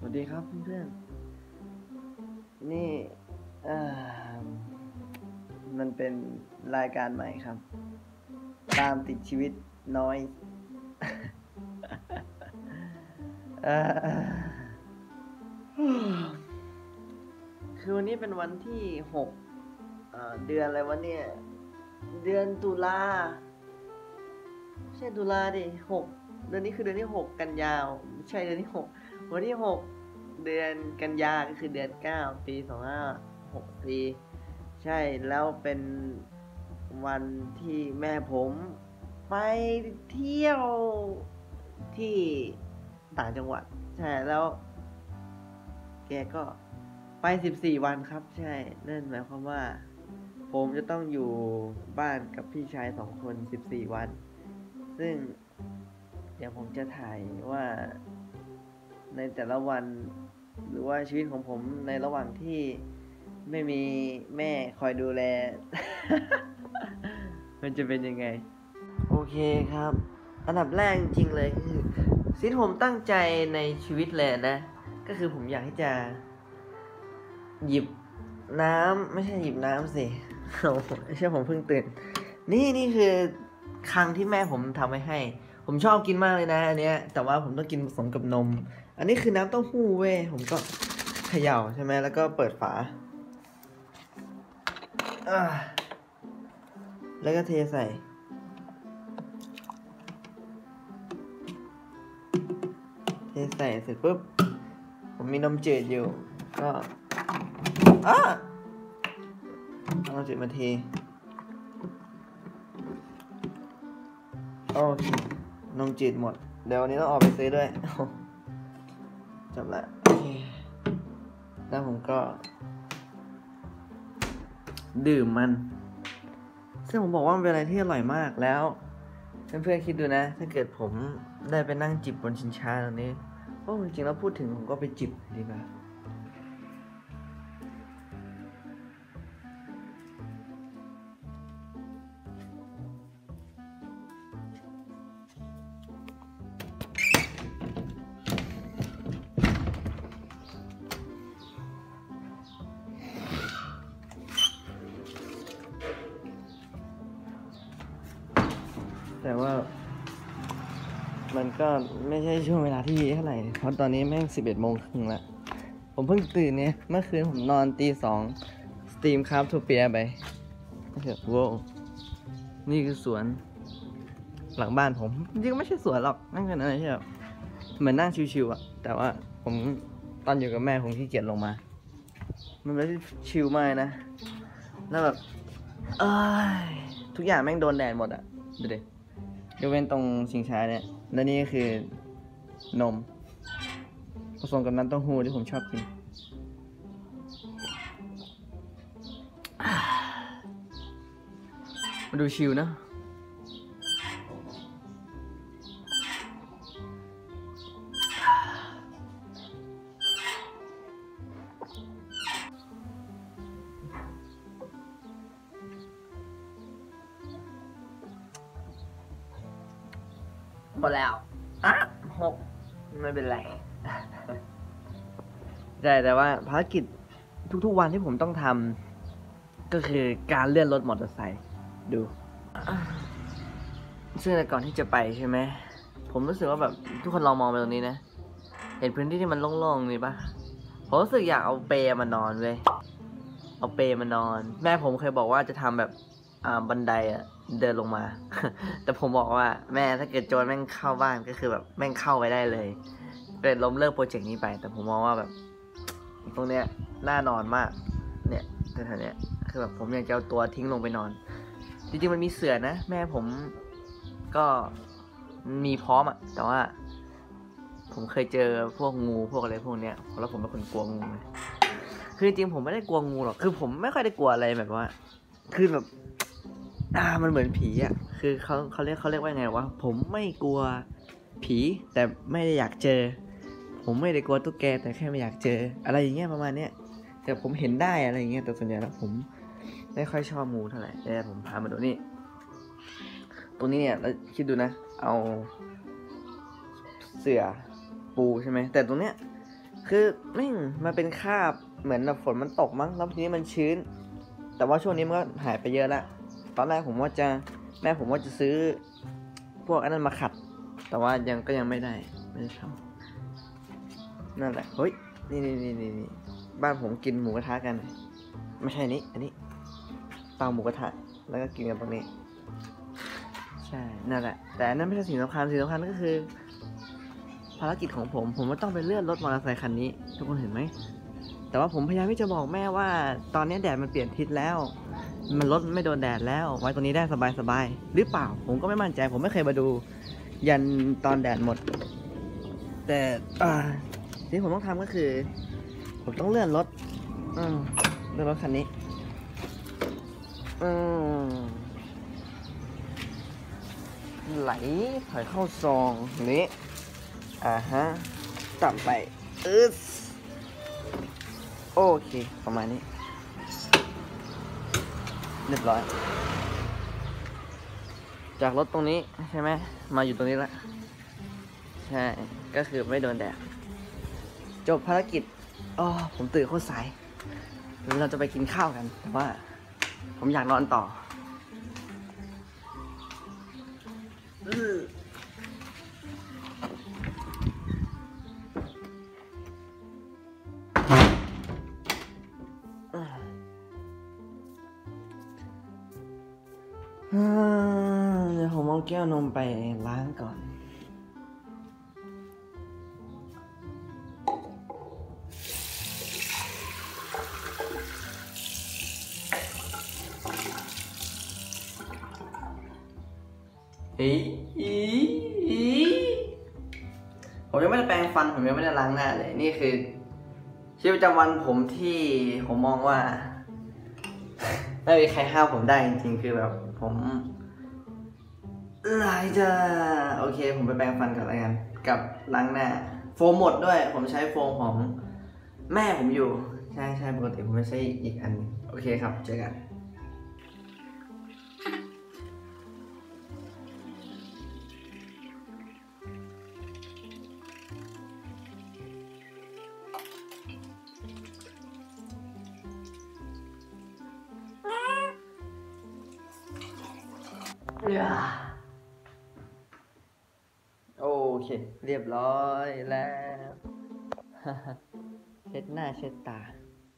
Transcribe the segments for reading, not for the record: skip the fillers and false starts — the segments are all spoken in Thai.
วัสดีครับเพื่อนๆนี่เอ่อมันเป็นรายการใหม่ครับตามติดชีวิตน้อยเอ่คือวันนี้เป็นวันที่6เดือนอะไรวะเนี่ยเดือนตุลาไม่ใช่ตุลาดิ6เดือนนี้คือเดือนที่6กันยาวไม่ใช่เดือนที่6วันที่6เดือนกันยาก็คือเดือน9ปี2564ใช่แล้วเป็นวันที่แม่ผมไปเที่ยวที่ต่างจังหวัดใช่แล้วแกก็ไป14วันครับใช่นั่นหมายความว่าผมจะต้องอยู่บ้านกับพี่ชาย2คน14วันซึ่งเดี๋ยวผมจะถ่ายว่าในแต่ละวันหรือว่าชีวิตของผมในระหว่างที่ไม่มีแม่คอยดูแล มันจะเป็นยังไงโอเคครับอันดับแรกจริงๆเลยคือสิ่งที่ผมตั้งใจในชีวิตเลยนะก็คือผมอยากที่จะหยิบน้ำไม่ใช่หยิบน้ำสิ ไม่ใช่ผมเพิ่งตื่นนี่คือครั้งที่แม่ผมทำไว้ให้ผมชอบกินมากเลยนะอันเนี้ยแต่ว่าผมต้องกินผสมกับนมอันนี้คือน้ำเต้าหู้เว้ยผมก็เขย่าใช่ไหมแล้วก็เปิดฝาแล้วก็เทใส่เสร็จปุ๊บผมมีนมจืดอยู่ก็เอานมจืดมาเทโอเคนมจืดหมดเดี๋ยววันนี้ต้องออกไปซื้อด้วยจบละโอเคแล้วผมก็ดื่มมันซึ่งผมบอกว่ามันเป็นอะไรที่อร่อยมากแล้วเพื่อนๆคิดดูนะถ้าเกิดผมได้ไปนั่งจิบบนชิงช้าตรงนี้โอ้จริงๆแล้วพูดถึงผมก็ไปจิบดีกว่าแต่ว่ามันก็ไม่ใช่ช่วงเวลาที่เท่าไหร่เพราะตอนนี้แม่ง11:30แล้วผมเพิ่งตื่นเนี่ยเมื่อคืนผมนอนตี 2สตรีมคราฟทูเปียไปว้าวนี่คือสวนหลังบ้านผมจริงๆไม่ใช่สวนหรอกนั่นคืออะไรที่แบบเหมือนนั่งชิวๆอะแต่ว่าผมตอนอยู่กับแม่ผมขี้เกียจลงมามันไม่ได้ชิลมากนะแล้วแบบทุกอย่างแม่งโดนแดดหมดอะดูดิยกเว้นตรงชิงช้าเนี่ยและนี่ก็คือนมผสมกับน้ำเต้าหู้ที่ผมชอบกินมาดูชิลนะหมดแล้ว6ไม่เป็นไร แต่ว่าภารกิจทุกๆวันที่ผมต้องทำก็คือการเลื่อนรถมอเตอร์ไซค์ดูซึ่งก่อนที่จะไปใช่ไหมผมรู้สึกว่าแบบทุกคนลองมองไปตรงนี้นะเห็นพื้นที่ที่มันโล่งๆนี่ปะผมรู้สึกอยากเอาเปลมานอนเว้ยเอาเปลมานอนแม่ผมเคยบอกว่าจะทำแบบบันไดอะเดินลงมา แต่ผมบอกว่าแม่ถ้าเกิดโจรแม่งเข้าบ้านก็คือแบบแม่งเข้าไปได้เลยเป็นล้มเลิกโปรเจกต์นี้ไปแต่ผมมองว่าแบบตรงเนี้ยน่านอนมากเนี่ยแถวๆเนี้ยคือแบบผมอยากจะเอาตัวทิ้งลงไปนอนจริงๆมันมีเสื่อนะแม่ผมก็มีพร้อมอะแต่ว่าผมเคยเจอพวกงูพวกอะไรพวกเนี้ยแล้วผมเป็นคนกลัวงูเลยคือจริงๆผมไม่ได้กลัวงูหรอกคือผมไม่ค่อยได้กลัวอะไรแบบว่าคือแบบมันเหมือนผีอ่ะคือเขาเรียกว่าไงวะผมไม่กลัวผีแต่ไม่ได้อยากเจอผมไม่ได้กลัวตุ๊กแกแต่แค่ไม่อยากเจออะไรอย่างเงี้ยประมาณเนี้ยแต่ผมเห็นได้อะไรอย่างเงี้ยแต่ส่วนใหญ่แล้วผมไม่ค่อยชอบงูเท่าไหร่แต่ผมพามาดูนี่ตรงนี้เนี่ยแล้วคิดดูนะเอาเสื่อปูใช่ไหมแต่ตรงเนี้ยคือไม่มันเป็นคราบเหมือนฝนมันตกมั้งแล้วทีนี้มันชื้นแต่ว่าช่วงนี้มันก็หายไปเยอะแล้วตอนแรกแม่ผมว่าจะซื้อพวกอันนั้นมาขัดแต่ว่ายังไม่ได้ทำนั่นแหละเฮ้ยนี่บ้านผมกินหมูกระทะกันไม่ใช่นี้อันนี้เตาหมูกระทะแล้วก็กินกันตรงนี้ใช่นั่นแหละแต่นั่นไม่ใช่สิ่งสำคัญก็คือภารกิจของผมว่าต้องไปเลื่อนรถมอเตอร์ไซค์คันนี้ทุกคนเห็นไหมแต่ว่าผมพยายามที่จะบอกแม่ว่าตอนนี้แดดมันเปลี่ยนทิศแล้วมันรถไม่โดนแดดแล้วไว้ตรงนี้ได้สบายหรือเปล่าผมก็ไม่มั่นใจผมไม่เคยมาดูยันตอนแดดหมดแต่ที่ผมต้องทำก็คือผมต้องเลื่อนรถคันนี้ไหลถอยเข้าซองนี้ต่ำไปโอเคประมาณนี้เรียบร้อยจากรถตรงนี้ใช่ไหมมาอยู่ตรงนี้ละใช่ก็คือไม่โดนแดดจบภารกิจผมตื่นโคตรสายเราจะไปกินข้าวกันแต่ว่าผมอยากนอนต่อเดี๋ยวผมเอาแก้วนมไปล้างก่อนผมยังไม่ได้แปรงฟันผมยังไม่ได้ล้างหน้าเลยนี่คือชีวิตประจำวันผมที่ผมมองว่าไม่มีใครห้ามผมได้จริงๆคือแบบผมจะโอเคผมไปแปรงฟันกับอะไรกันกับล้างหน้าโฟมหมดด้วยผมใช้โฟมของแม่ผมอยู่ใช่ปกติผมไม่ใช่อีกอันโอเคครับเจอกันโอเคเรียบร้อยแล้วเช็ดหน้าเช็ดตา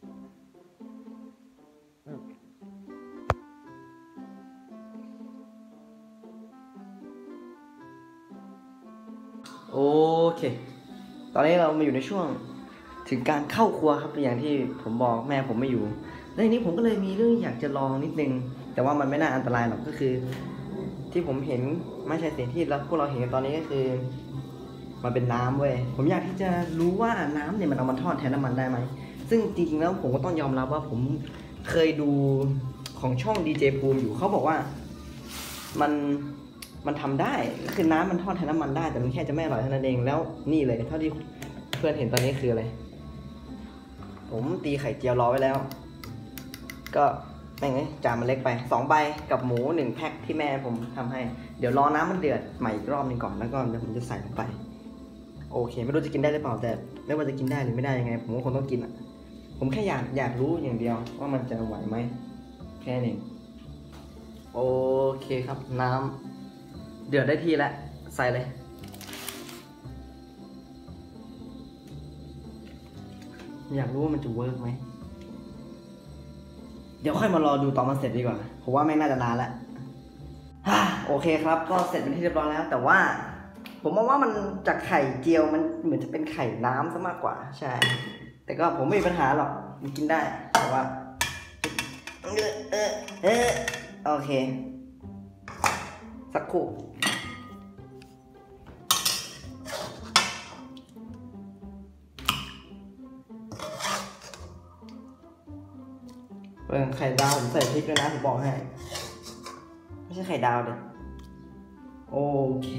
โอเคตอนนี้เรามาอยู่ในช่วงถึงการเข้าครัวครับอย่างที่ผมบอกแม่ผมไม่อยู่แล้วทีนี้ผมก็เลยมีเรื่องอยากจะลองนิดนึงแต่ว่ามันไม่น่าอันตรายหรอกก็คือที่ผมเห็นไม่ใช่สิ่งที่พวกเราเห็นกันตอนนี้ก็คือมันเป็นน้ำเว้ยผมอยากที่จะรู้ว่าน้ำเนี่ยมันเอามาทอดแทนน้ำมันได้ไหมซึ่งจริงๆแล้วผมก็ต้องยอมรับว่าผมเคยดูของช่องดีเจภูมิอยู่เขาบอกว่ามันทำได้คือน้ำมันทอดแทนน้ำมันได้แต่มันแค่จะไม่อร่อยเท่านั้นเองแล้วนี่เลยเท่าที่เพื่อนเห็นตอนนี้คืออะไรผมตีไข่เจียวรอไว้แล้วก็แม่งจานมันเล็กไป2 ใบกับหมู1 แพ็คที่แม่ผมทำให้เดี๋ยวรอน้ำมันเดือดใหม่อีกรอบนึงก่อนแล้วก็เดี๋ยวผมจะใส่ลงไปโอเคไม่รู้จะกินได้หรือเปล่าแต่ไม่ว่าจะกินได้หรือไม่ได้ยังไงผมก็คงต้องกินอ่ะผมแค่อยากรู้อย่างเดียวว่ามันจะไหวไหมแค่นี้โอเคครับน้ำเดือดได้ที่แล้วใส่เลยอยากรู้ว่ามันจะเวิร์กไหมเดี๋ยวค่อยมารอดูตอนมันเสร็จดีกว่าผมว่าไม่น่าจะนานแล้วโอเคครับก็เสร็จเป็นที่เรียบร้อยแล้วแต่ว่าผมมองว่ามันจากไข่เจียวมันเหมือนจะเป็นไข่น้ำซะมากกว่าใช่แต่ก็ผมไม่มีปัญหาหรอกมันกินได้แต่ว่าโอเคสักครู่ไข่ดาวผมใส่พริกด้วยนะผมบอกให้ไม่ใช่ไข่ดาวเด็ดโอเค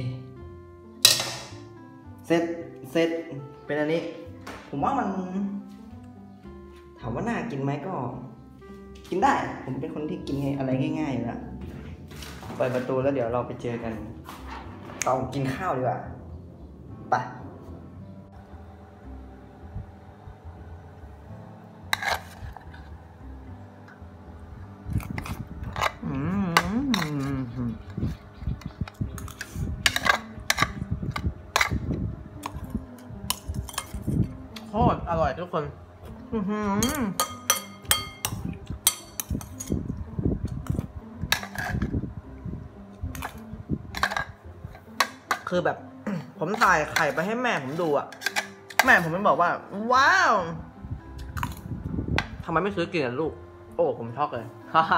เสร็จเป็นอันนี้ผมว่ามันถามว่าน่ากินไหมก็กินได้ผมเป็นคนที่กินอะไรง่ายๆอยู่แล้วเปิดประตูแล้วเดี๋ยวเราไปเจอกันตอนกินข้าวดีกว่าไปโคตรอร่อยทุกคนคือแบบ ผมถ่ายไข่ไปให้แม่ผมดูอะแม่ผมไม่บอกว่า ว้าวทำไมไม่ซื้อกินกันลูก โอ้ผมช็อกเลย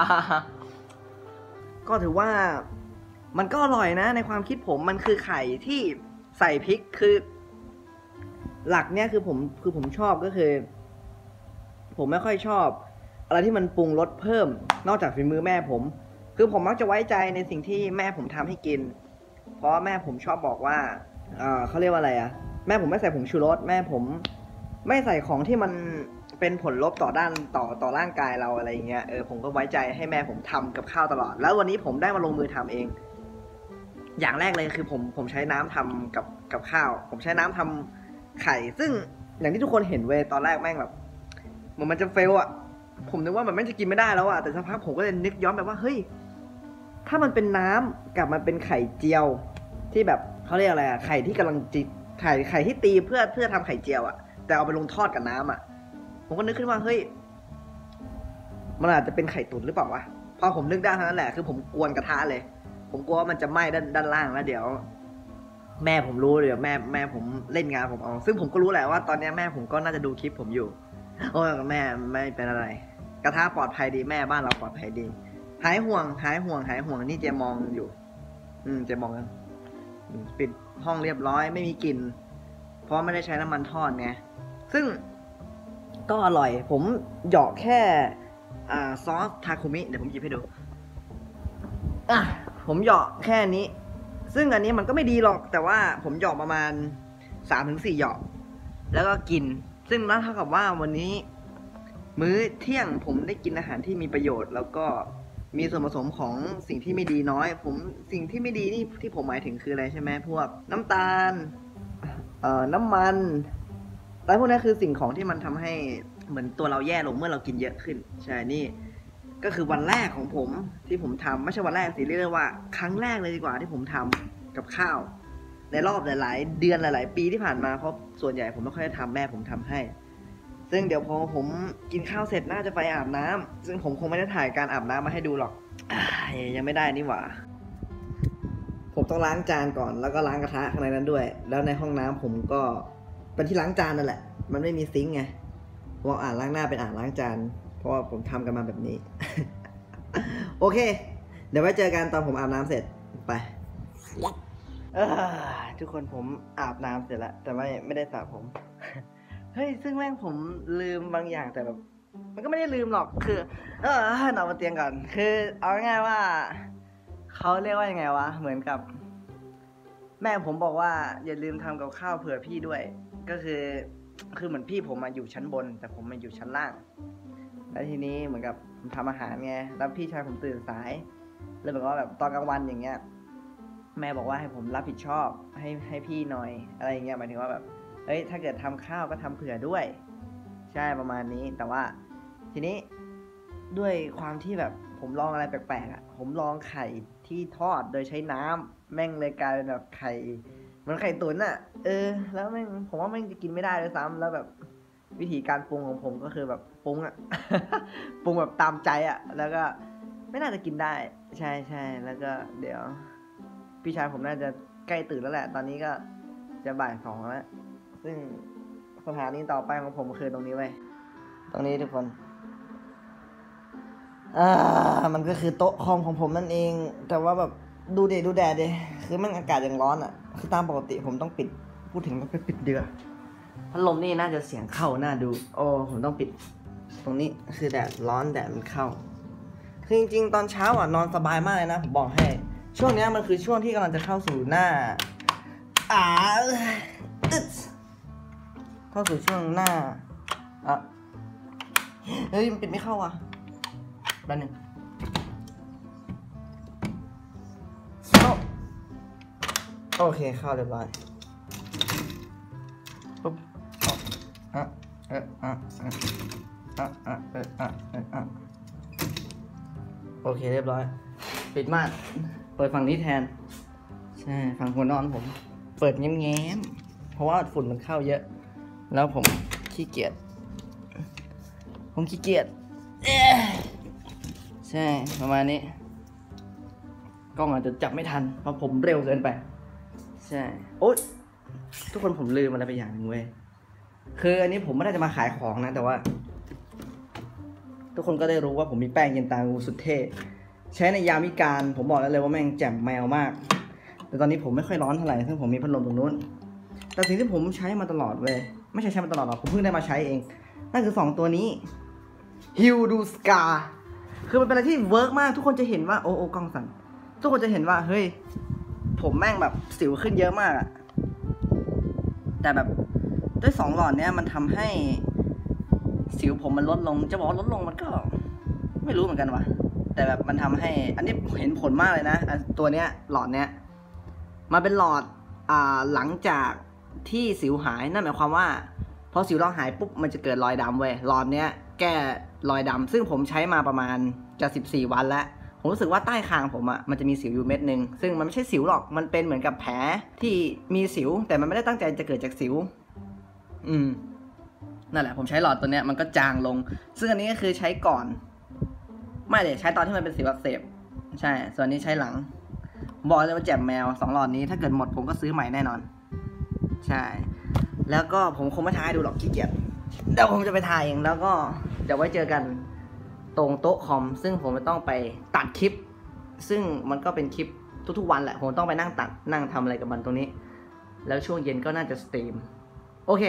ก็ถือว่ามันก็อร่อยนะในความคิดผมมันคือไข่ที่ใส่พริกคือหลักเนี่ยคือผมชอบก็คือผมไม่ค่อยชอบอะไรที่มันปรุงรสเพิ่มนอกจากฝีมือแม่ผมคือผมมักจะไว้ใจในสิ่งที่แม่ผมทำให้กินเพราะแม่ผมชอบบอกว่าเขาเรียกว่าอะไรอะแม่ผมไม่ใส่ผงชูรสแม่ผมไม่ใส่ของที่มันเป็นผลลบต่อด้านต่อร่างกายเราอะไรอย่างเงี้ยผมก็ไว้ใจให้แม่ผมทำกับข้าวตลอดแล้ววันนี้ผมได้มาลงมือทำเองอย่างแรกเลยคือผมใช้น้ำทำกับข้าวผมใช้น้ำทำไข่ซึ่งอย่างที่ทุกคนเห็นเว้ยตอนแรกแม่งแบบมันจะเฟลอะผมนึกว่ามันไม่จะกินไม่ได้แล้วอะแต่สักพักผมก็เลยนึกย้อนแบบว่าเฮ้ยถ้ามันเป็นน้ำกับมันเป็นไข่เจียวที่แบบเขาเรียกอะไรอะไข่ที่กำลังจิไข่ที่ตีเพื่อทำไข่เจียวอะแต่เอาไปลงทอดกับน้ำอะผมก็นึกขึ้นว่าเฮ้ยมันอาจจะเป็นไข่ตุ๋นหรือเปล่าวะพอผมนึกได้เท่านั้นแหละคือผมกวนกระทะเลยผมกลัวว่ามันจะไหม้ด้านล่างแล้วเดี๋ยวแม่ผมรู้เดี๋ยวแม่ผมเล่นงานผมเอาซึ่งผมก็รู้แหละว่าตอนนี้แม่ผมก็น่าจะดูคลิปผมอยู่โอ้ยแม่ไม่เป็นอะไรกระทะปลอดภัยดีแม่บ้านเราปลอดภัยดีหายห่วงนี่เจมองอยู่เจมองกันปิดห้องเรียบร้อยไม่มีกลิ่นเพราะไม่ได้ใช้น้ำมันทอดไงซึ่งก็อร่อยผมเหยาะแค่ซอสทาคุมิเดี๋ยวผมหยิบให้ดูผมเหยาะแค่นี้ซึ่งอันนี้มันก็ไม่ดีหรอกแต่ว่าผมเหยาะประมาณ 3-4 เหยาะแล้วก็กินซึ่งนั่นเท่ากับว่าวันนี้มื้อเที่ยงผมได้กินอาหารที่มีประโยชน์แล้วก็มีส่วนผสมของสิ่งที่ไม่ดีน้อยสิ่งที่ไม่ดีนี่ที่ผมหมายถึงคืออะไรใช่ไหมพวกน้ำตาลน้ำมันอะไรพวกนี้คือสิ่งของที่มันทำให้เหมือนตัวเราแย่ลงเมื่อเรากินเยอะขึ้นใช่นี่ก็คือวันแรกของผมที่ผมทำไม่ใช่วันแรกสิเรียกได้ว่าครั้งแรกเลยดีกว่าที่ผมทำกับข้าวในรอบหลายๆเดือนหลายๆปีที่ผ่านมาเพราะส่วนใหญ่ผมไม่ค่อยได้ทำแม่ผมทำให้ซึ่งเดี๋ยวพอผมกินข้าวเสร็จน่าจะไปอาบน้ำซึ่งผมคงไม่ได้ถ่ายการอาบน้ำมาให้ดูหรอกยังไม่ได้นี่หว่าผมต้องล้างจานก่อนแล้วก็ล้างกระทะข้างในนั้นด้วยแล้วในห้องน้ำผมก็เป็นที่ล้างจานนั่นแหละมันไม่มีซิงค์ไงผมเอาอ่างล้างหน้าเป็นอ่างล้างจานเพราะว่าผมทำกันมาแบบนี้ โอเคเดี๋ยวไว้เจอกันตอนผมอาบน้ำเสร็จไปทุกคนผมอาบน้ำเสร็จแล้วแต่ไม่ได้สระผม เฮ้ยซึ่งแม่งผมลืมบางอย่างแต่แบบมันก็ไม่ได้ลืมหรอกคือนอนบนเตียงก่อนคือเอาง่ายๆว่าเขาเรียกว่ายังไงวะเหมือนกับแม่ผมบอกว่าอย่าลืมทำกับข้าวเผื่อพี่ด้วยก็คือเหมือนพี่ผมมาอยู่ชั้นบนแต่ผมมาอยู่ชั้นล่างแล้วทีนี้เหมือนกับผมทำอาหารไงแล้วพี่ชายผมตื่นสายเลยบอกว่าแบบตอนกลางวันอย่างเงี้ยแม่บอกว่าให้ผมรับผิดชอบให้พี่หน่อยอะไรอย่างเงี้ยหมายถึงว่าแบบเฮ้ยถ้าเกิดทำข้าวก็ทำเผื่อด้วยใช่ประมาณนี้แต่ว่าทีนี้ด้วยความที่แบบผมลองอะไรแปลกๆอ่ะผมลองไข่ที่ทอดโดยใช้น้ำแม่งเลยกลายเป็นแบบไข่เหมือนไข่ตุ๋นอ่ะแล้วแม่งผมว่าแม่งจะกินไม่ได้ด้วยซ้ำแล้วแบบวิธีการปรุงของผมก็คือแบบปรุงอ่ะ ปรุงแบบตามใจอ่ะแล้วก็ไม่น่าจะกินได้ใช่แล้วก็เดี๋ยวพี่ชายผมน่าจะใกล้ตื่นแล้วแหละตอนนี้ก็จะบ่าย 2แล้วซึ่งสถานีต่อไปของผมคือตรงนี้ไว้ตรงนี้ทุกคนมันก็คือโต๊ะคอมของผมนั่นเองแต่ว่าแบบดูแดดดิคือมันอากาศยังร้อนอ่ะคือตามปกติผมต้องปิดพูดถึงต้องไปปิดเดือพัดลมนี่น่าจะเสียงเข้าน่าดูผมต้องปิดตรงนี้คือแดดร้อนแดดมันเข้าคือจริงๆตอนเช้าอ่ะนอนสบายมากเลยนะผมบอกให้ช่วงนี้มันคือช่วงที่กำลังจะเข้าสู่หน้าเข้าสู่ช่วงหน้าเฮ้ยมันปิดไม่เข้าอ่ะแป๊บนึงโอเคเข้าเรียบร้อยปุ๊บโอเคเรียบร้อยปิดม่านเปิดฝั่งนี้แทนใช่ฝั่งหัวนอนผมเปิดแง้มๆเพราะว่าฝุ่นมันเข้าเยอะแล้วผมขี้เกียจผมขี้เกียจใช่ประมาณนี้กล้องอาจจะจับไม่ทันเพราะผมเร็วเกินไปใช่โอ๊ยทุกคนผมลืมอะไรไปอย่างหนึ่งเว้ยคืออันนี้ผมไม่ได้จะมาขายของนะแต่ว่าทุกคนก็ได้รู้ว่าผมมีแป้งเย็นตางูสุดเท่ใช้ในยามวิกาลผมบอกแล้วเลยว่าแม่งแจ่มแมวมากแต่ตอนนี้ผมไม่ค่อยร้อนเท่าไหร่ซึ่งผมมีพัดลมตรงนู้นแต่สิ่งที่ผมใช้มาตลอดเว้ยไม่ใช่ใช้มาตลอดหรอกผมเพิ่งได้มาใช้เองนั่นคือ2ตัวนี้ฮิวดูสกาคือมันเป็นอะไรที่เวิร์กมากทุกคนจะเห็นว่าโอ้กล้องสั่นทุกคนจะเห็นว่าเฮ้ยผมแม่งแบบสิวขึ้นเยอะมากอะแต่แบบด้วย2 หลอดเนี้ยมันทำให้สิวผมมันลดลงจะบอกว่าลดลงมันก็ไม่รู้เหมือนกันว่ะแต่แบบมันทำให้อันนี้เห็นผลมากเลยนะตัวเนี้ยหลอดเนี้ยมันเป็นหลอดหลังจากที่สิวหายนั่นหมายความว่าพอสิวเราหายปุ๊บมันจะเกิดรอยดำเว้ยหลอดเนี้ยแก้รอยดำซึ่งผมใช้มาประมาณจะ14 วันแล้วผมรู้สึกว่าใต้คางผมอ่ะมันจะมีสิวอยู่เม็ดนึงซึ่งมันไม่ใช่สิวหรอกมันเป็นเหมือนกับแผลที่มีสิวแต่มันไม่ได้ตั้งใจจะเกิดจากสิวนั่นแหละผมใช้หลอดตัวเนี้ยมันก็จางลงซึ่งอันนี้ก็คือใช้ก่อนไม่เลยใช้ตอนที่มันเป็นสิวอักเสบใช่ส่วนนี้ใช้หลังบอกเลยว่าแจ่มแมว2 หลอดนี้ถ้าเกิดหมดผมก็ซื้อใหม่แน่นอนใช่แล้วก็ผมคงไม่ทายดูหรอกขี้เกียจเดี๋ยวผมจะไปถ่ายเองแล้วก็เดี๋ยวไว้เจอกันตรงโต๊ะคอมซึ่งผมจะต้องไปตัดคลิปซึ่งมันก็เป็นคลิปทุกๆวันแหละผมต้องไปนั่งตัดนั่งทำอะไรกับมันตรงนี้แล้วช่วงเย็นก็น่าจะสตรีมโอเค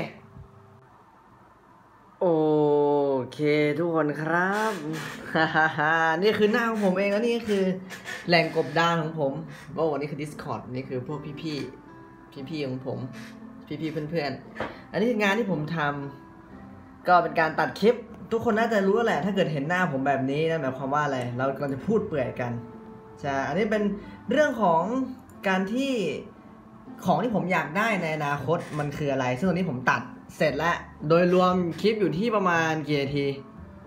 ทุกคนครับนี่คือหน้าของผมเองแล้วนี่คือแหล่งกบดานของผมวันนี้คือ Discord นี่คือพวกพี่ของผมพี่เพื่อนๆอันนี้คืองานที่ผมทำก็เป็นการตัดคลิปทุกคนน่าจะรู้แหละถ้าเกิดเห็นหน้าผมแบบนี้นั่นหมายความว่าอะไรเรากำลังจะพูดเปื่อยกันใช่อันนี้เป็นเรื่องของการที่ของที่ผมอยากได้ในอนาคตมันคืออะไรซึ่งตอนนี้ผมตัดเสร็จแล้วโดยรวมคลิปอยู่ที่ประมาณกี่นาที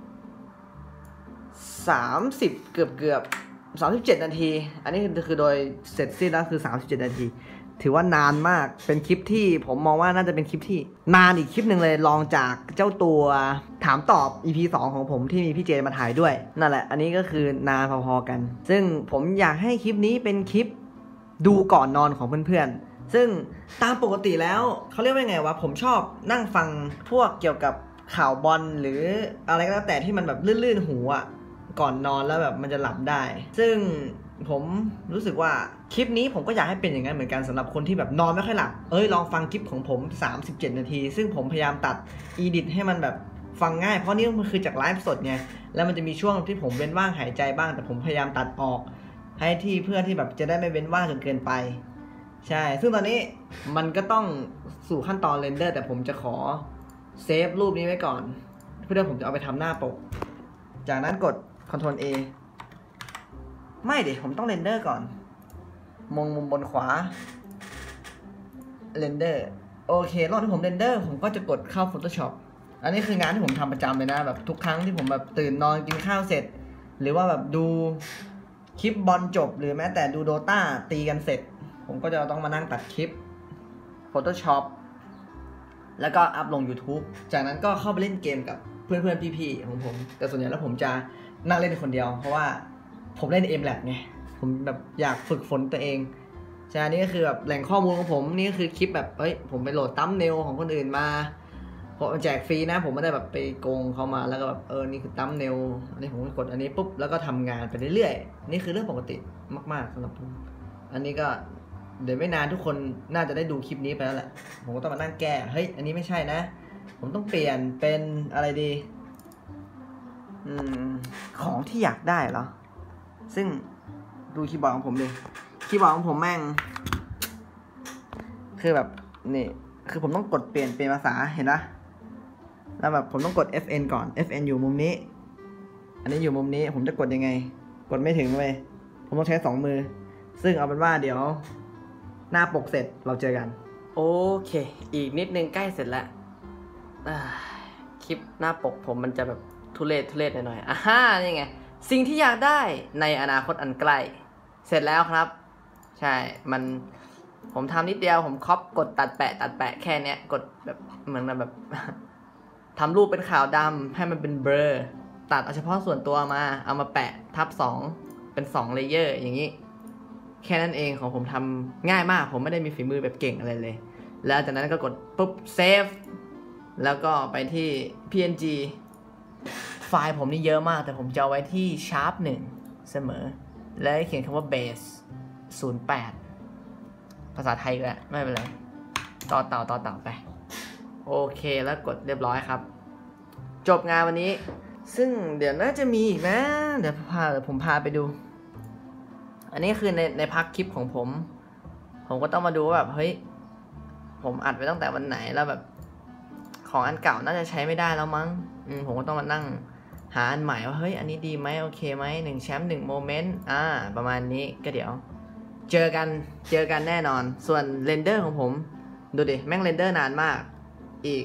30เกือบ37 นาทีอันนี้คือโดยเสร็จสิ้นแล้วคือ37 นาทีถือว่านานมากเป็นคลิปที่ผมมองว่าน่าจะเป็นคลิปที่นานอีกคลิปหนึ่งเลยลองจากเจ้าตัวถามตอบ EP 2 ของผมที่มีพี่เจมาถ่ายด้วยนั่นแหละอันนี้ก็คือนานพอๆกันซึ่งผมอยากให้คลิปนี้เป็นคลิปดูก่อนนอนของเพื่อนๆซึ่งตามปกติแล้วเขาเรียกว่าไงวะผมชอบนั่งฟังพวกเกี่ยวกับข่าวบอลหรืออะไรก็แล้วแต่ที่มันแบบลื่นๆหูอ่ะก่อนนอนแล้วแบบมันจะหลับได้ซึ่งผมรู้สึกว่าคลิปนี้ผมก็อยากให้เป็นอย่างนั้นเหมือนกันสำหรับคนที่แบบนอนไม่ค่อยหลับลองฟังคลิปของผม37 นาทีซึ่งผมพยายามตัดอีดิทให้มันแบบฟังง่ายเพราะนี่มันคือจากไลฟ์สดไงแล้วมันจะมีช่วงที่ผมเว้นว่างหายใจบ้างแต่ผมพยายามตัดออกให้ที่เพื่อที่แบบจะได้ไม่เว้นว่างจนเกินไปใช่ซึ่งตอนนี้มันก็ต้องสู่ขั้นตอนเรนเดอร์แต่ผมจะขอเซฟรูปนี้ไว้ก่อนเพื่อผมจะเอาไปทำหน้าปกจากนั้นกด Ctrl A ไม่ดิผมต้องเรนเดอร์ก่อนมองมุมบนขวาเรนเดอร์โอเคระหว่างที่ผมเรนเดอร์ผมก็จะกดเข้า Photoshop อันนี้คืองานที่ผมทำประจำเลยนะแบบทุกครั้งที่ผมแบบตื่นนอนกินข้าวเสร็จหรือว่าแบบดูคลิปบอลจบหรือแม้แต่ดูโดต้าตีกันเสร็จผมก็จะต้องมานั่งตัดคลิป Photoshop แล้วก็อัพลง YouTube จากนั้นก็เข้าไปเล่นเกมกับเพื่อนๆพี่ๆของผมแต่ส่วนใหญ่แล้วผมจะนั่งเล่นคนเดียวเพราะว่าผมเล่น MLab ไงผมแบบอยากฝึกฝนตัวเองใช่นี่ก็คือแบบแหล่งข้อมูลของผมนี่ก็คือคลิปแบบผมไปโหลดตั้มเนลของคนอื่นมาเพราะแจกฟรีนะผมไม่ได้แบบไปโกงเขามาแล้วก็แบบนี่คือตั้มเนลอันนี้ผมกดอันนี้ปุ๊บแล้วก็ทำงานไปเรื่อยๆนี่คือเรื่องปกติมากๆสำหรับผมอันนี้ก็เดี๋ยวไม่นานทุกคนน่าจะได้ดูคลิปนี้ไปแล้วแหละผมก็ต้องมานั่งแก้อันนี้ไม่ใช่นะผมต้องเปลี่ยนเป็นอะไรดีของที่อยากได้เหรอซึ่งดูคีย์บอร์ดของผมดิคีย์บอร์ดของผมแม่งคือแบบนี่คือผมต้องกดเปลี่ยนภาษาเห็นปะแล้วแบบผมต้องกด FN ก่อน FN อยู่มุมนี้อันนี้อยู่มุมนี้ผมจะกดยังไงกดไม่ถึงเลยผมต้องใช้2 มือซึ่งเอาเป็นว่าเดี๋ยวหน้าปกเสร็จเราเจอกันโอเคอีกนิดนึงใกล้เสร็จแล้วคลิปหน้าปกผมมันจะแบบทุเรศหน่อยๆนี่ไงสิ่งที่อยากได้ในอนาคตอันใกล้เสร็จแล้วครับใช่ผมทำนิดเดียวผมคอปกดตัดแปะแค่เนี้ยกดแบบเหมือนแบบทำรูปเป็นขาวดำให้มันเป็นเบลอตัดเอาเฉพาะส่วนตัวมาเอามาแปะทับ2เป็น2เลเยอร์อย่างนี้แค่นั้นเองของผมทำง่ายมากผมไม่ได้มีฝีมือแบบเก่งอะไรเลยแล้วจากนั้นก็กดปุ๊บเซฟแล้วก็ไปที่ PNG ไฟล์ผมนี่เยอะมากแต่ผมจะเอาไว้ที่ sharp 1เสมอและเขียนคำว่า base 08ภาษาไทยก็ได้ไม่เป็นไรต่อเต่าไปโอเคแล้วกดเรียบร้อยครับจบงานวันนี้ซึ่งเดี๋ยวน่าจะมีอีกนะเดี๋ยวผมพาไปดูอันนี้คือในพักคลิปของผมก็ต้องมาดูว่าแบบเฮ้ยผมอัดไปตั้งแต่วันไหนแล้วแบบของอันเก่าน่าจะใช้ไม่ได้แล้วมั้งผมก็ต้องมานั่งหาอันใหม่ว่าเฮ้ยอันนี้ดีไหมโอเคไหม1แชมป์1โมเมนต์ประมาณนี้ก็เดี๋ยวเจอกันแน่นอนส่วนเรนเดอร์ของผมดูดิแม่งเรนเดอร์นานมากอีก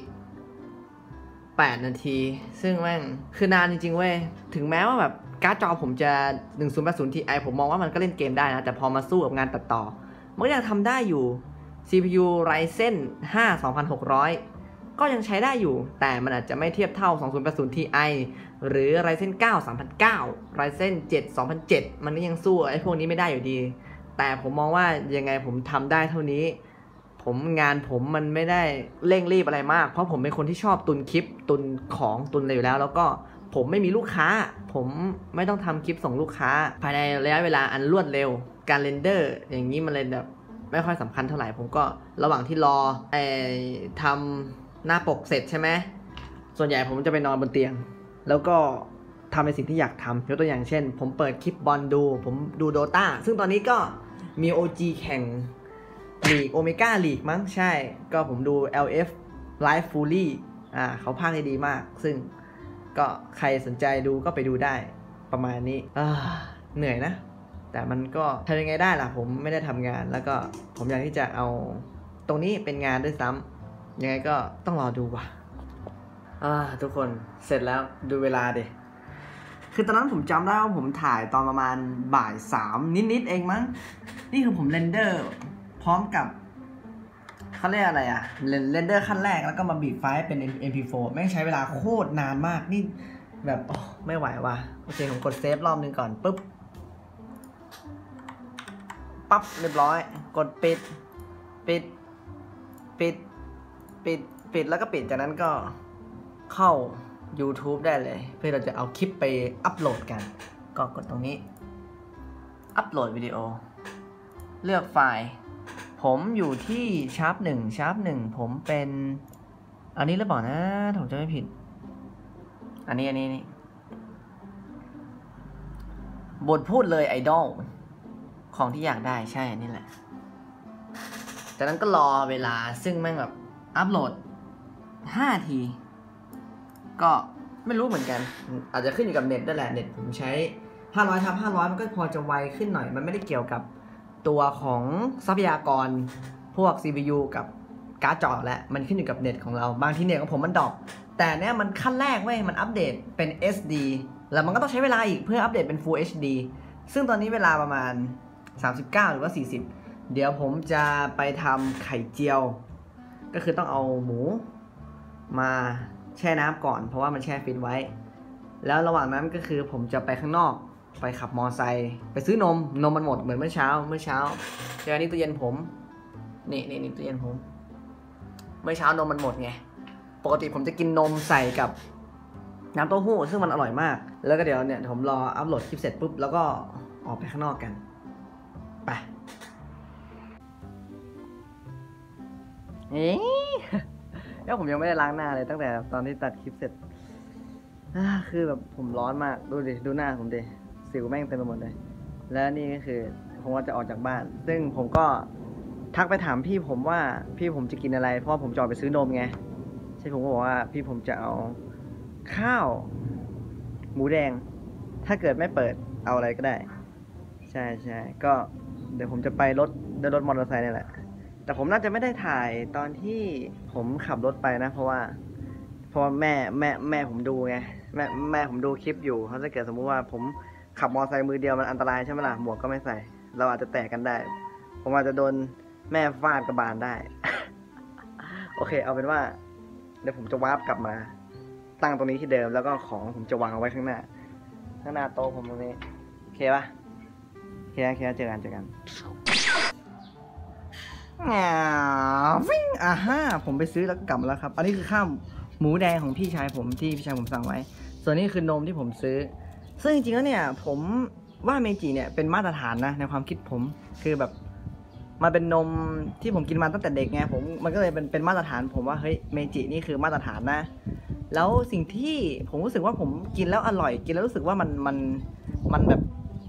8 นาทีซึ่งแม่งคือนานจริงๆเว้ยถึงแม้ว่าแบบการ์ดจอผมจะ1080 Ti ผมมองว่ามันก็เล่นเกมได้นะแต่พอมาสู้กับงานตัดต่อมันก็ยังทำได้อยู่ CPU Ryzen 5 2600 ก็ยังใช้ได้อยู่แต่มันอาจจะไม่เทียบเท่า2080 Ti หรือ Ryzen 9 3009 Ryzen 7 2007 มันก็ยังสู้ไอ้พวกนี้ไม่ได้อยู่ดีแต่ผมมองว่ายังไงผมทำได้เท่านี้งานผมมันไม่ได้เร่งรีบอะไรมากเพราะผมเป็นคนที่ชอบตุนคลิปตุนของตุนอะไรอยู่แล้วก็ผมไม่มีลูกค้าผมไม่ต้องทำคลิปส่งลูกค้าภายในระยะเวลาอันรวดเร็วการเรนเดอร์อย่างนี้มันเลยแบบไม่ค่อยสำคัญเท่าไหร่ผมก็ระหว่างที่รอทำหน้าปกเสร็จใช่ไหมส่วนใหญ่ผมจะไปนอนบนเตียงแล้วก็ทำในสิ่งที่อยากทำยกตัวอย่างเช่นผมเปิดคลิปบอลดูผมดูโดตาซึ่งตอนนี้ก็มี OG แข่งลีกโอเมก้าลีกมั้งใช่ก็ผมดู LF Live Fully เขาพากย์ได้ดีมากซึ่งก็ใครสนใจดูก็ไปดูได้ประมาณนี้เหนื่อยนะแต่มันก็ทำยังไงได้ล่ะผมไม่ได้ทำงานแล้วก็ผมอยากที่จะเอาตรงนี้เป็นงานด้วยซ้ำยังไงก็ต้องรอดูว่ะทุกคนเสร็จแล้วดูเวลาดิคือตอนนั้นผมจำได้ว่าผมถ่ายตอนประมาณบ่าย 3นิดๆเองมั้งนี่คือผมเรนเดอร์พร้อมกับเขาเรียกอะไรเรนเดอร์ขั้นแรกแล้วก็มาบีบไฟล์เป็น MP4 แม่งใช้เวลาโคตรนานมากนี่แบบไม่ไหวว่ะโอเคผมกดเซฟรอบนึงก่อนปุ๊บปั๊บเรียบร้อยกดปิดแล้วก็ปิดจากนั้นก็เข้า YouTube ได้เลยเพื่อเราจะเอาคลิปไปอัปโหลดกันก็กดตรงนี้อัปโหลดวิดีโอเลือกไฟล์ผมอยู่ที่ชาร์ป1ผมเป็นอันนี้หรือเปล่านะผมจะไม่ผิดอันนี้บทพูดเลยไอดอลของที่อยากได้ใช่นี่แหละจากนั้นก็รอเวลาซึ่งแม่งแบบอัปโหลด5 ทีก็ไม่รู้เหมือนกันอาจจะขึ้นอยู่กับเน็ตด้วยแหละเน็ตผมใช้500/500มันก็พอจะไวขึ้นหน่อยมันไม่ได้เกี่ยวกับตัวของทรัพยากรพวก CPU กับการ์ดจอและมันขึ้นอยู่กับเน็ตของเราบางทีเน็ตของผมมันดรอปแต่เนี้ยมันขั้นแรกเว้ยมันอัปเดตเป็น SD แล้วมันก็ต้องใช้เวลาอีกเพื่ออัปเดตเป็น Full HD ซึ่งตอนนี้เวลาประมาณ39หรือว่า40เดี๋ยวผมจะไปทำไข่เจียวก็คือต้องเอาหมูมาแช่น้ำก่อนเพราะว่ามันแช่ฟิตไว้แล้วระหว่างนั้นก็คือผมจะไปข้างนอกไปขับมอไซค์ไปซื้อนมมันหมดเหมือนเมื่อเช้าเดี๋ยวนี้ตู้เย็นผมนี่ตู้เย็นผมเมื่อเช้านมมันหมดไงปกติผมจะกินนมใส่กับน้ำเต้าหู้ซึ่งมันอร่อยมากแล้วก็เดี๋ยวเนี่ยผมรออัปโหลดคลิปเสร็จปุ๊บแล้วก็ออกไปข้างนอกกันไปแล้วผมยังไม่ได้ล้างหน้าเลยตั้งแต่ตอนที่ตัดคลิปเสร็จคือแบบผมร้อนมากดูหน้าผมดิสิวแม่งเต็มไปหมดเลยแล้วนี่ก็คือผมว่าจะออกจากบ้านซึ่งผมก็ทักไปถามพี่ผมว่าพี่ผมจะกินอะไรเพราะผมจะออกไปซื้อนมไงใช่ผมก็บอกว่าพี่ผมจะเอาข้าวหมูแดงถ้าเกิดไม่เปิดเอาอะไรก็ได้ใช่ก็เดี๋ยวผมจะไปรถมอเตอร์ไซค์นี่แหละแต่ผมน่าจะไม่ได้ถ่ายตอนที่ผมขับรถไปนะเพราะว่าแม่ผมดูไงแม่ผมดูคลิปอยู่เขาจะเกิดสมมุติว่าผมขับมอเตอร์ไซค์มือเดียวมันอันตรายใช่ไหมล่ะหมวกก็ไม่ใส่เราอาจจะแตกกันได้ผมอาจจะโดนแม่ฟาดกระบาลได้ โอเคเอาเป็นว่าเดี๋ยวผมจะวาร์ปกลับมาตั้งตรงนี้ที่เดิมแล้วก็ของผมจะวางเอาไว้ข้างหน้าโต๊ะผมตรงนี้โอเคปะโอเคเจอกันวิ่งผมไปซื้อแล้วกลับมาแล้วครับอันนี้คือข้าวหมูแดงของพี่ชายผมที่พี่ชายผมสั่งไว้ส่วนนี้คือนมที่ผมซื้อซึ่งจริงๆแล้วเนี่ยผมว่าเมจิเนี่ยเป็นมาตรฐานนะในความคิดผมคือแบบมันเป็นนมที่ผมกินมาตั้งแต่เด็กไงมันก็เลยเป็นมาตรฐานผมว่าเฮ้ยเมจินี่คือมาตรฐานนะแล้วสิ่งที่ผมรู้สึกว่าผมกินแล้วอร่อยกินแล้วรู้สึกว่ามันแบบ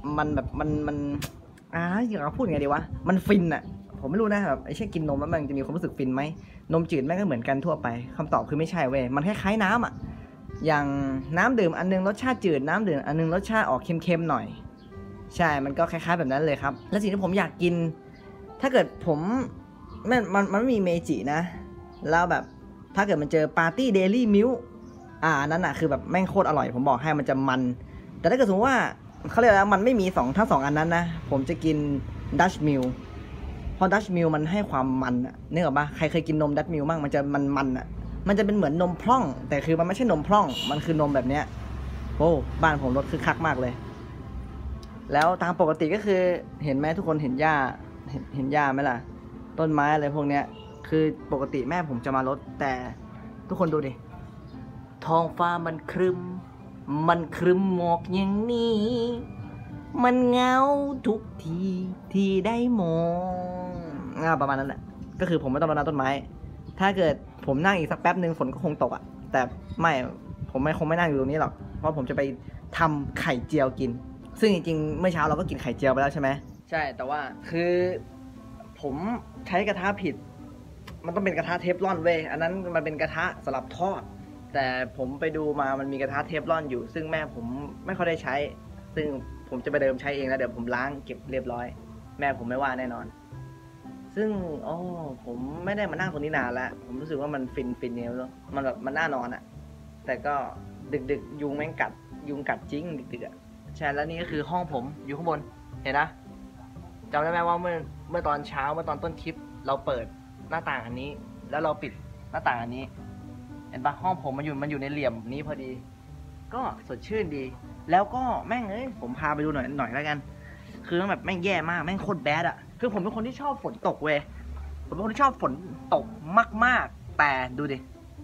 อยากพูดไงดีวะมันฟินอะผมไม่รู้นะแบบไอ้เช่นกินนมแล้วมันจะมีความรู้สึกฟินไหมนมจืดแม่งก็เหมือนกันทั่วไปคำตอบคือไม่ใช่เว้ยมันคล้ายๆน้ำอะอย่างน้ำดื่มอันนึงรสชาติจืดน้ำดื่มอันนึงรสชาติออกเค็มๆหน่อยใช่มันก็คล้ายๆแบบนั้นเลยครับและสิ่งที่ผมอยากกินถ้าเกิดผมมันไม่มีเมจินะแล้วแบบถ้าเกิดมันเจอปาร์ตี้เดลี่มิลนั่นน่ะคือแบบแม่งโคตรอร่อยผมบอกให้มันจะมันแต่ถ้าเกิดสมมติว่าเขาเรียกแล้วมันไม่มีทั้งสองอันนั้นนะผมจะกินดัชมิลเพราะดัชมิลมันให้ความมันอะนึกออกปะใครเคยกินนมดัชมิลบ้างมันจะมันอะมันจะเป็นเหมือนนมพร่องแต่คือมันไม่ใช่นมพร่องมันคือนมแบบเนี้ยโอ้บ้านผมรสคึกคักมากเลยแล้วตามปกติก็คือเห็นไหมทุกคนเห็นหญ้าไหมล่ะต้นไม้อะไรพวกเนี้ยคือปกติแม่ผมจะมารดแต่ทุกคนดูดิท้องฟ้ามันครึ้มหมอกอย่างนี้มันเหงาทุกทีที่ได้มองประมาณนั้นแหละก็คือผมไม่ต้องรดน้ำต้นไม้ถ้าเกิดผมนั่งอีกสักแป๊บนึงฝนก็คงตกแต่ไม่ผมคงไม่นั่งอยู่ตรงนี้หรอกเพราะผมจะไปทำไข่เจียวกินซึ่งจริงๆเมื่อเช้าเราก็กินไข่เจียวไปแล้วใช่ไหมใช่แต่ว่าคือผมใช้กระทะผิดมันต้องเป็นกระทะเทฟลอนเว้ยอันนั้นมันเป็นกระทะสำหรับทอดแต่ผมไปดูมามันมีกระทะเทฟลอนอยู่ซึ่งแม่ผมไม่ค่อยได้ใช้ซึ่งผมจะไปเดิมใช้เองแล้วเดี๋ยวผมล้างเก็บเรียบร้อยแม่ผมไม่ว่าแน่นอนซึ่งผมไม่ได้มานั่งตรงนี้นานแล้วผมรู้สึกว่ามันฟินเนี่ยมันแบบมันน่านอนแต่ก็ดึกยุงแม่งกัดจริงดึกใช่แล้วนี่ก็คือห้องผมอยู่ข้างบนเห็นนะจำได้ไหมว่าเมื่อตอนเช้าเมื่อตอนต้นคลิปเราเปิดหน้าต่างอันนี้แล้วเราปิดหน้าต่างอันนี้เห็นปะห้องผมมันอยู่ในเหลี่ยมนี้พอดีก็สดชื่นดีแล้วก็แม่งผมพาไปดูหน่อยแล้วกันคือแบบแม่งแย่มากแม่งโคตรแบดคือผมเป็นคนที่ชอบฝนตกเว้ยผมเป็นคนที่ชอบฝนตกมากแต่ดูดิ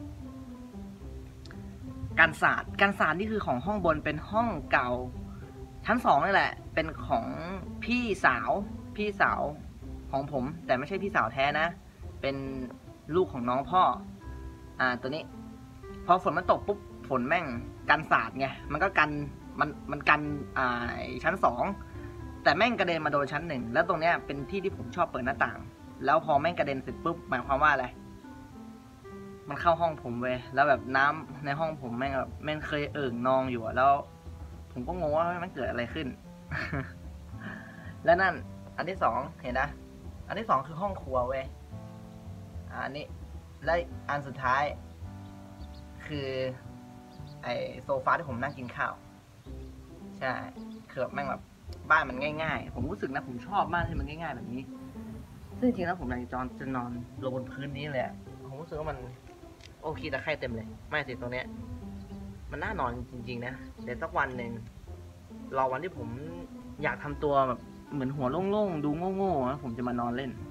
กันศาสตร์นี่คือของห้องบนเป็นห้องเก่าชั้น2นี่แหละเป็นของพี่สาวของผมแต่ไม่ใช่พี่สาวแท้นะเป็นลูกของน้องพ่อตัวนี้พอฝนมันตกปุ๊บฝนแม่งกันศาสตร์ไงมันก็กันมันกันชั้น2แต่แม่งกระเด็นมาโดนชั้น1แล้วตรงเนี้ยเป็นที่ที่ผมชอบเปิดหน้าต่างแล้วพอแม่งกระเด็นเสร็จปุ๊บหมายความว่าอะไรมันเข้าห้องผมเว้ยแล้วแบบน้ำในห้องผมแม่งแบบแม่งเคยนองอยู่แล้วผมก็งงว่ามันเกิดอะไรขึ้น แล้วนั่นอันที่2เห็นนะอันที่2คือห้องครัวเว้ยอันนี้และอันสุดท้ายคือไอโซฟาที่ผมนั่งกินข้าวใช่คือแบบแม่งแบบบ้านมันง่ายๆผมรู้สึกนะผมชอบมากที่มันง่ายๆแบบนี้ซึ่งจริงๆแล้วผมอยากจะนอนลงบนพื้นนี้เลยผมรู้สึกว่ามันโอเคตะไคร่เต็มเลยไม่สิตรงเนี้ยมันน่านอนจริงๆนะเดี๋ยวสักวันหนึ่งรอวันที่ผมอยากทำตัวแบบเหมือนหัวโล่งๆดูโง่ๆผมจะมานอนเล่น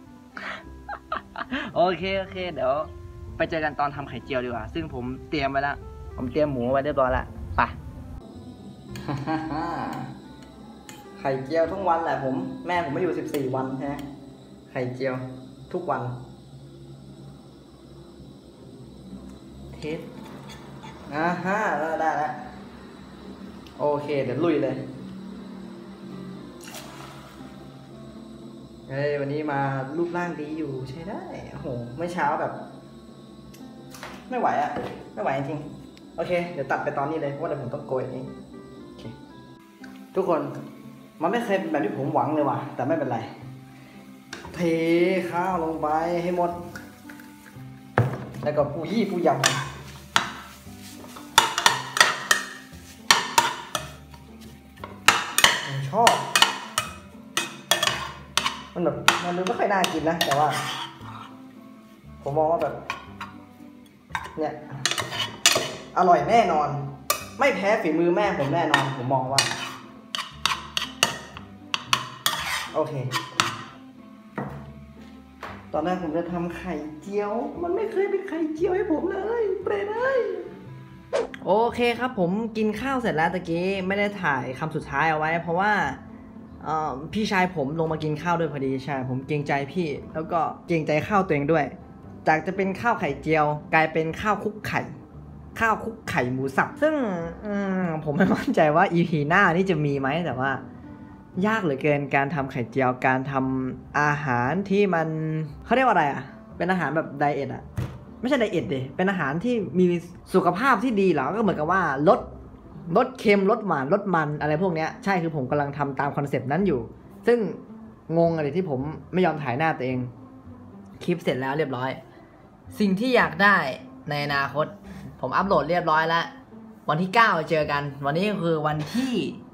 โอเคเดี๋ยวไปเจอกันตอนทำไข่เจียวดีกว่าซึ่งผมเตรียมไว้แล้วผมเตรียมหมูไว้เรียบร้อยแล้วไป ไข่เจียวทุกวันแหละแม่ผมไม่อยู่14 วันใช่ไหมไข่เจียวทุกวันเทสแล้วได้แล้วโอเคเดี๋ยวลุยเลยวันนี้มารูปร่างดีอยู่ใช่ได้โอ้โหเมื่อเช้าแบบไม่ไหวไม่ไหวจริงโอเคเดี๋ยวตัดไปตอนนี้เลยเพราะว่าเดี๋ยวผมต้องโกยเองโอเคทุกคนมันไม่เคยเป็นแบบที่ผมหวังเลยว่ะแต่ไม่เป็นไรเทข้าวลงไปให้หมดแล้วก็ปูยำผมชอบมันแบบมันดูไม่ค่อยน่ากินนะแต่ว่าผมมองว่าแบบเนี่ยอร่อยแน่นอน ไม่แพ้ฝีมือแม่ผมแน่นอนผมมองว่าโอเคตอนแรกผมจะทำไข่เจียวมันไม่เคยเป็นไข่เจียวให้ผมเลยเปรตเลยโอเคครับผมกินข้าวเสร็จแล้วตะกี้ไม่ได้ถ่ายคำสุดท้ายเอาไว้เพราะว่าพี่ชายผมลงมากินข้าวด้วยพอดีใช่ผมเกรงใจพี่แล้วก็เกรงใจข้าวตัวเองด้วยจากจะเป็นข้าวไข่เจียวกลายเป็นข้าวคลุกไข่หมูสับซึ่งผมไม่มั่นใจว่า EP หน้านี่จะมีไหมแต่ว่ายากเหลือเกินการทำไข่เจียวการทำอาหารที่มันเขาเรียกว่าอะไรอ่ะเป็นอาหารแบบไดเอทอ่ะไม่ใช่ไดเอทดิเป็นอาหารที่มีสุขภาพที่ดีเหรอก็เหมือนกับว่าลดเค็มลดหวานลดมันอะไรพวกเนี้ยใช่คือผมกำลังทำตามคอนเซปต์นั้นอยู่ซึ่งงงอะไรที่ผมไม่ยอมถ่ายหน้าตัวเองคลิปเสร็จแล้วเรียบร้อยสิ่งที่อยากได้ในอนาคตผมอัปโหลดเรียบร้อยแล้ววันที่9เจอกันวันนี้คือวันที่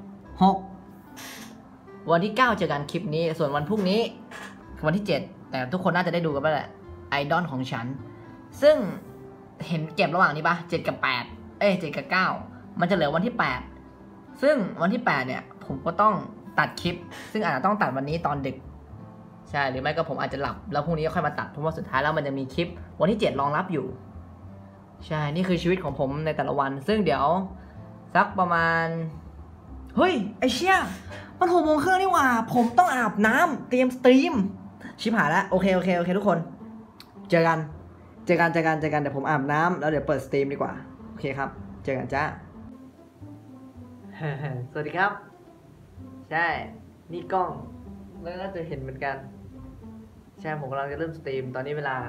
6วันที่9เจอกันคลิปนี้ส่วนวันพรุ่งนี้วันที่7แต่ทุกคนน่าจะได้ดูกันไปแหละไอดอลของฉันซึ่งเห็นเก็บระหว่างนี้ปะ7กับ87กับ9มันจะเหลือวันที่8ซึ่งวันที่8เนี่ยผมก็ต้องตัดคลิปซึ่งอาจจะต้องตัดวันนี้ตอนดึกใช่หรือไม่ก็ผมอาจจะหลับแล้วพรุ่งนี้ก็ค่อยมาตัดเพราะว่าสุดท้ายแล้วมันจะมีคลิปวันที่7รองรับอยู่ใช่นี่คือชีวิตของผมในแต่ละวันซึ่งเดี๋ยวสักประมาณเฮ้ยไอเชี่ยมัน6 โมงครึ่งนี่หว่าผมต้องอาบน้ำเตรียมสตรีมชิบหายแล้วโอเคทุกคนเจอกันเดี๋ยวผมอาบน้ำแล้วเดี๋ยวเปิดสตรีมดีกว่าโอเคครับเจอกันจ้า สวัสดีครับใช่นี่กล้องแล้วน่าจะเห็นเหมือนกันใช่ผมกำลังจะเริ่มสตรีมตอนนี้เวลา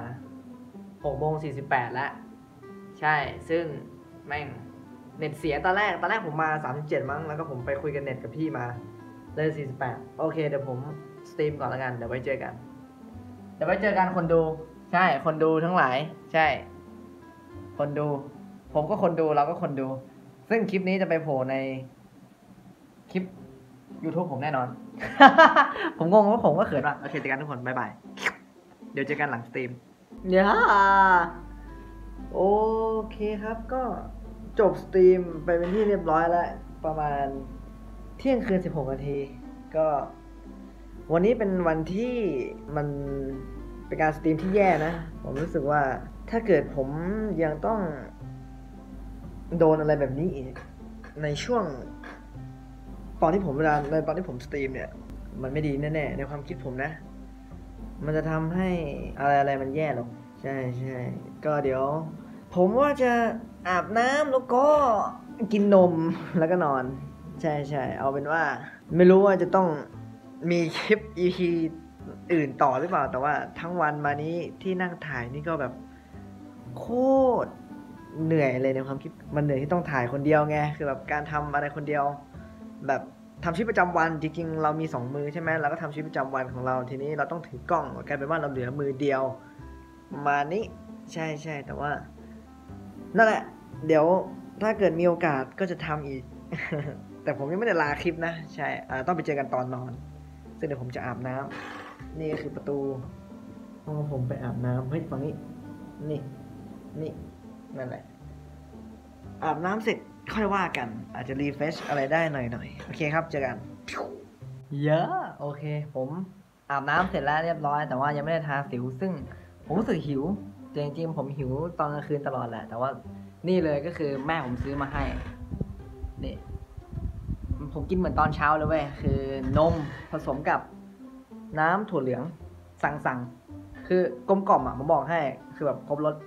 6 โมง 48แล้วใช่ซึ่งแม่งเน็ตเสียตอนแรกผมมา37มั้งแล้วก็ผมไปคุยกันเน็ตกับพี่มาเลย48โอเคเดี๋ยวผมสตรีมก่อนละกันเดี๋ยวไว้เจอกันคนดูใช่คนดูทั้งหลายใช่คนดูผมก็คนดูเราก็คนดูซึ่งคลิปนี้จะไปโผล่ในคลิป YouTube ผมแน่นอน ผมงงว่าผมก็เขินว่ะโอเคเจอกันทุกคนบ๊ายบายเดี๋ยวเจอกันหลังสตรีมเนี่ยโอเคครับก็จบสตรีมไปเป็นที่เรียบร้อยแล้วประมาณเที่ยงคืน16 นาทีก็วันนี้เป็นวันที่มันเป็นการสตรีมที่แย่นะผมรู้สึกว่าถ้าเกิดผมยังต้องโดนอะไรแบบนี้อีกในช่วงตอนที่ผมสตรีมเนี่ยมันไม่ดีแน่ๆในความคิดผมนะมันจะทำให้อะไรมันแย่ลงใช่ก็เดี๋ยวผมว่าจะอาบน้ำแล้วก็กินนมแล้วก็นอนใช่เอาเป็นว่าไม่รู้ว่าจะต้องมีคลิป EP อื่นต่อหรือเปล่าแต่ว่าทั้งวันมานี้ที่นั่งถ่ายนี่ก็แบบโคตรเหนื่อยเลยในความคิดมันเหนื่อยที่ต้องถ่ายคนเดียวไงคือแบบการทำอะไรคนเดียวแบบทำชีวิตประจำวันจริงๆเรามี2 มือใช่ไหมเราก็ทำชีวิตประจำวันของเราทีนี้เราต้องถือกล้องกลายเป็นว่าเราเหลือมือเดียวมานี้ใช่แต่ว่านั่นแหละเดี๋ยวถ้าเกิดมีโอกาสก็จะทำอีก แต่ผมยังไม่ได้ลาคลิปนะใช่ต้องไปเจอกันตอนนอนซึ่งเดี๋ยวผมจะอาบน้ำนี่ก็คือประตูห้องผมไปอาบน้ำเฮ้ยฝั่งนี้นี่นั่นแหละอาบน้ำเสร็จค่อยว่ากันอาจจะรีเฟรชอะไรได้หน่อยโอเคครับเจอกันเยอะโอเคผมอาบน้ำเสร็จแล้วเรียบร้อยแต่ว่ายังไม่ได้ทาสิวซึ่งผมรู้สึกหิวจริงๆผมหิวตอนกลางคืนตลอดแหละแต่ว่านี่เลยก็คือแม่ผมซื้อมาให้นี่ผมกินเหมือนตอนเช้าเลยเว้ยคือนมผสมกับน้ำถั่วเหลืองสั่งคือกลมกล่อมอ่ะผมบอกให้คือแบบครบรส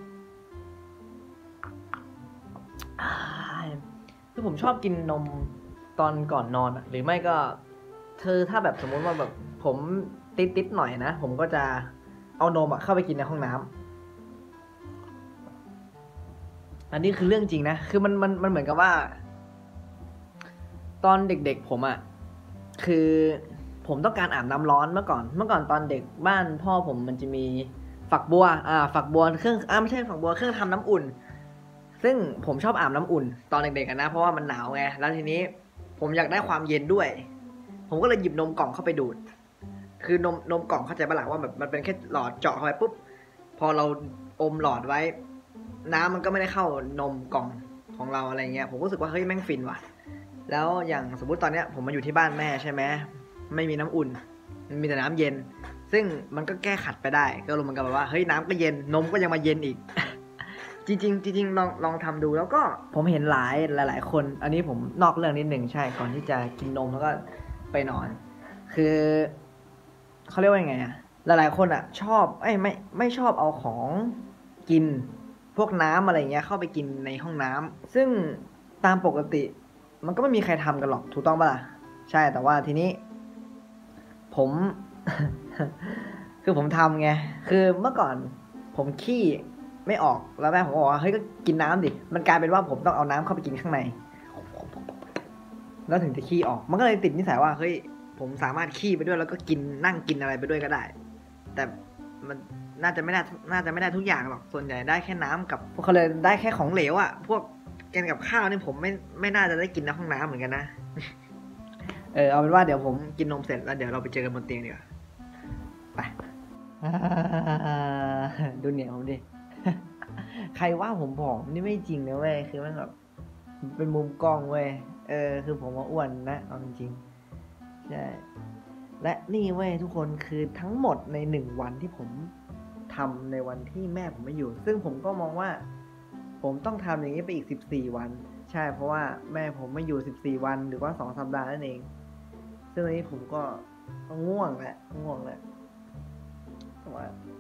คือผมชอบกินนมตอนก่อนนอนหรือไม่ก็ถ้าแบบสมมุติว่าแบบผมติดหน่อยนะผมก็จะเอานมเข้าไปกินในห้องน้ำอันนี้คือเรื่องจริงนะคือมันเหมือนกับว่าตอนเด็กๆผมคือผมต้องการอาบน้ำร้อนเมื่อก่อนตอนเด็กบ้านพ่อผมมันจะมีฝักบัวเครื่องไม่ใช่ฝักบัวเครื่องทำน้ำอุ่นซึ่งผมชอบอาบน้ำอุ่นตอนเด็กๆกันนะเพราะว่ามันหนาวไงแล้วทีนี้ผมอยากได้ความเย็นด้วยผมก็เลยหยิบนมกล่องเข้าไปดูดคือนมกล่องเข้าใจปะล่ะว่าแบบมันเป็นแค่หลอดเจาะเข้าไปปุ๊บพอเราอมหลอดไว้น้ำมันก็ไม่ได้เข้านมกล่องของเราอะไรเงี้ยผมรู้สึกว่าเฮ้ยแม่งฟินว่ะแล้วอย่างสมมุติตอนเนี้ยผมมาอยู่ที่บ้านแม่ใช่ไหมไม่มีน้ำอุ่นมันมีแต่น้ำเย็นซึ่งมันก็แก้ขัดไปได้ก็รู้เหมือนกันแบบว่าเฮ้ยน้ำก็เย็นนมก็ยังมาเย็นอีก จริงลองทำดูแล้วก็ผมเห็นหลายคน อันนี้ผมนอกเรื่องนิดหนึ่งใช่ก่อนที่จะกินนมแล้วก็ไปนอน คือเขาเรียกว่ายังไงอะหลายๆคนอะชอบไม่ชอบเอาของกินพวกน้ำอะไรเงี้ยเข้าไปกินในห้องน้ำซึ่งตามปกติมันก็ไม่มีใครทำกันหรอกถูกต้องปะล่ะใช่แต่ว่าทีนี้ผม คือผมทำไงคือเมื่อก่อนผมขี้ไม่ออกแล้วแม่ผมก็บอกว่าเฮ้ยก็กินน้ำดิมันกลายเป็นว่าผมต้องเอาน้ำเข้าไปกินข้างในแล้วถึงจะขี้ออกมันก็เลยติดนิสัยว่าเฮ้ยผมสามารถขี้ไปด้วยแล้วก็กินนั่งกินอะไรไปด้วยก็ได้แต่มันน่าจะไม่ได้ทุกอย่างหรอกส่วนใหญ่ได้แค่น้ำกับพวกเขาเลยได้แค่ของเหลวอ่ะพวกแกงกับข้าวนี่ผมไม่น่าจะได้กินในห้องน้ำเหมือนกันนะ เอาเป็นว่าเดี๋ยวผมกินนมเสร็จแล้วเดี๋ยวเราไปเจอกันบนเตียงดีกว่าไป ดูเหนียวผมดิ ใครว่าผมผอมนี่ไม่จริงนะเว้ยคือมันแบบเป็นมุมกล้องเว้ยคือผมว่าอ้วนนะเอาจริงๆใช่และนี่เว้ยทุกคนคือทั้งหมดใน1 วันที่ผมทำในวันที่แม่ผมไม่อยู่ซึ่งผมก็มองว่าผมต้องทำอย่างนี้ไปอีก14 วันใช่เพราะว่าแม่ผมไม่อยู่14 วันหรือว่า2 สัปดาห์นั่นเองซึ่งตอนนี้ผมก็ง่วงแหละแต่ว่า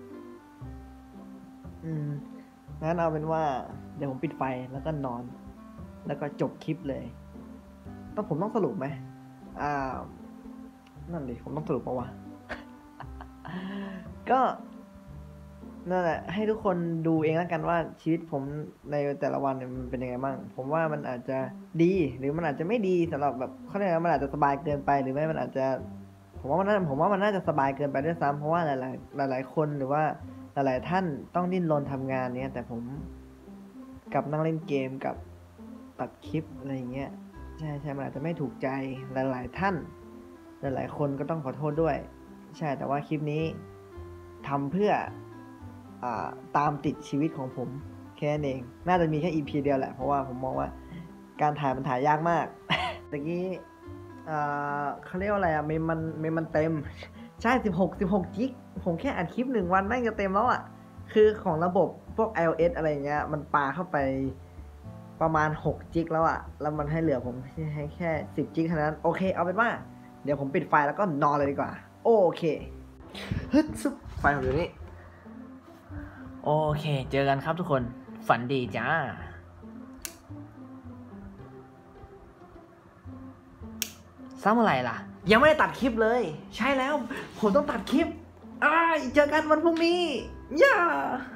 งั้นเอาเป็นว่าเดี๋ยวผมปิดไฟแล้วก็นอนแล้วก็จบคลิปเลยผมต้องสรุปไหมนั่นดิผมต้องสรุปปะวะ ก็นั่นแหละให้ทุกคนดูเองแล้วกันว่าชีวิตผมในแต่ละวันเนี่ยมันเป็นยังไงบ้างผมว่ามันอาจจะดีหรือมันอาจจะไม่ดีสำหรับแบบเขาเรียกว่ามันอาจจะสบายเกินไปหรือไม่มันอาจจะผมว่ามันน่าจะสบายเกินไปด้วยซ้ำเพราะว่าหลายคนหรือว่าหลายๆท่านต้องดิ้นรนทำงานเนี่ยแต่ผมกับนั่งเล่นเกมกับตัดคลิปอะไรอย่างเงี้ยใช่มันอาจจะไม่ถูกใจหลายๆท่านหลายๆคนก็ต้องขอโทษด้วยใช่แต่ว่าคลิปนี้ทำเพื่อตามติดชีวิตของผมแค่นั้นเองน่าจะมีแค่ EP เดียวแหละเพราะว่าผมมองว่าการถ่ายมันถ่ายยากมาก ตะกี้เขาเรียกว่าอะไรเมมมันเต็มใช่16 จิกผมแค่อัดคลิป1 วันแม่งจะเต็มแล้วอ่ะคือของระบบพวก iOS อะไรเงี้ยมันปาเข้าไปประมาณ6 จิกแล้วอ่ะแล้วมันให้เหลือผมให้แค่10 จิกเท่านั้นโอเคเอาเป็นว่าเดี๋ยวผมปิดไฟแล้วก็นอนเลยดีกว่าโอเคฮึดซุปไฟผมอยู่นี่โอเคเจอกันครับทุกคนฝันดีจ้าซ้ำอะไรล่ะยังไม่ได้ตัดคลิปเลยใช่แล้วผมต้องตัดคลิปเจอกันวันพรุ่งนี้ย่า